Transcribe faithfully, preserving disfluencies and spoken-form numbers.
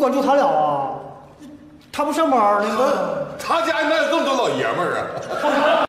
关注他了啊？他不上班呢，我他家哪有这么多老爷们儿啊？